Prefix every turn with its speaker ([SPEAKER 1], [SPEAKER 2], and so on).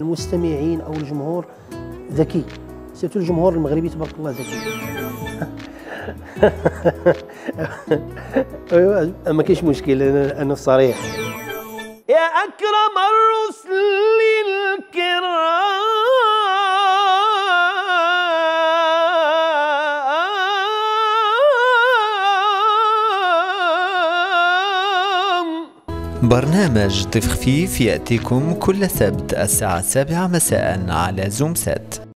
[SPEAKER 1] المستمعين او الجمهور ذكي، سيرتو الجمهور المغربي تبارك الله ذكي. ايوا ما كاينش مشكل، انا صريح. يا اكرم الرسل الكرام.
[SPEAKER 2] برنامج ضيف خفيف يأتيكم كل سبت الساعة 7 مساء على زوم سات.